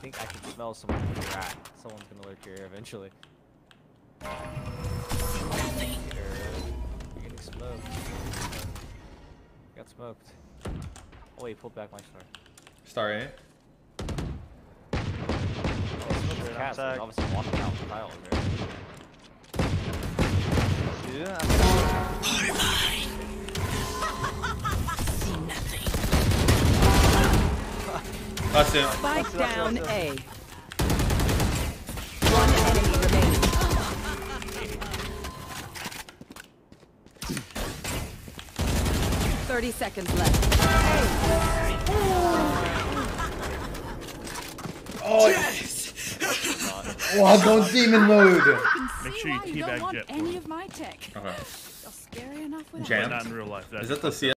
think I can smell someone in the rat. Someone's gonna lurk here eventually. You're getting smoked. Got smoked. Oh wait, pulled back my star. Star A. Cats are obviously walking out the tile over there. Yeah. See nothing. That's it. Spike down A. One enemy remaining. 30 seconds left. Oh, yes! Oh, don't demon mode. Make sure you teabag Jet. Any of my tech. Okay. You're scary enough without Jam? Not in real life. Is that the CS?